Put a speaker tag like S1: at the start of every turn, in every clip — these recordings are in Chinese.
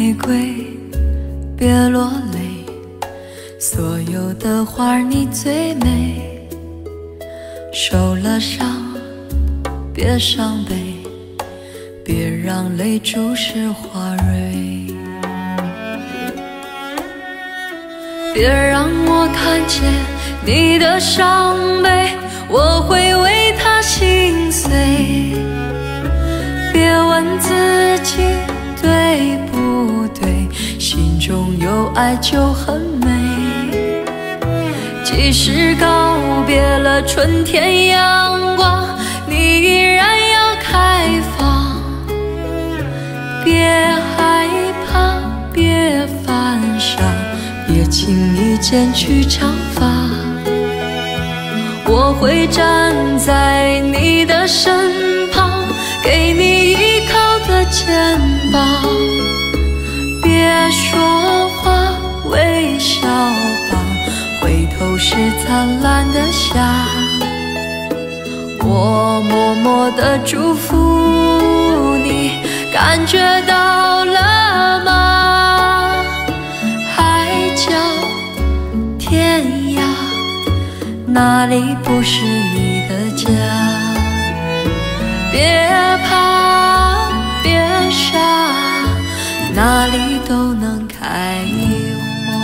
S1: 玫瑰，别落泪，所有的花儿你最美。受了伤，别伤悲，别让泪注湿花蕊。别让我看见你的伤悲，我会为他心碎。别问自己对不对，心中有爱就很美。即使告别了春天阳光，你依然要开放。别害怕，别犯傻，别轻易剪去长发。我会站在你的身旁，给你依靠的肩膀。别说话，微笑吧，回头是灿烂的夏。我默默地祝福你，感觉到了吗？海角天涯，哪里不是你的家？别怕，别傻，哪里都能开花。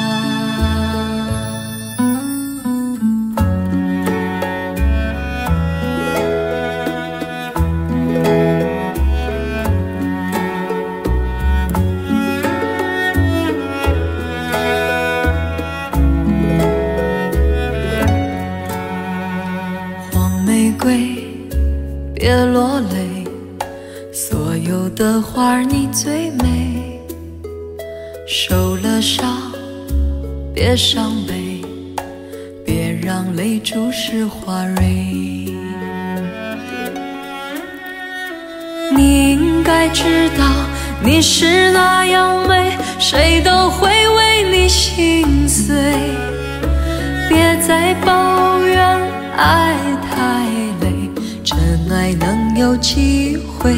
S1: 黄玫瑰，别落泪，所有的花儿你最美。受了伤，别伤悲，别让泪注湿花蕊。你应该知道你是那样美，谁都会为你心碎。别再抱怨爱太累，真爱能有机会。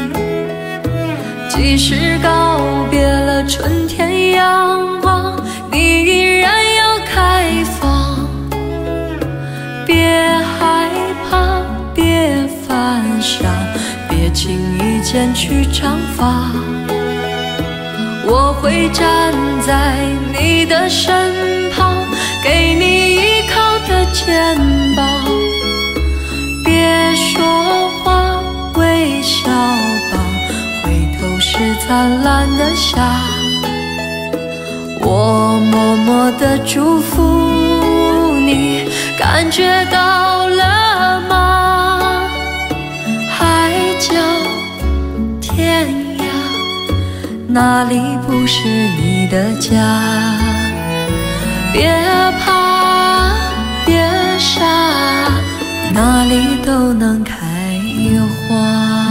S1: 即使告别了春天阳光，你依然要开放。别害怕，别犯傻，别轻易剪去长发。我会站在你的身旁，给你依靠的肩膀。别说话，微笑吧，回头是灿烂的夏。我默默地祝福你，感觉到了吗？海角天涯，哪里不是你的家？别怕，别傻，哪里都能开花。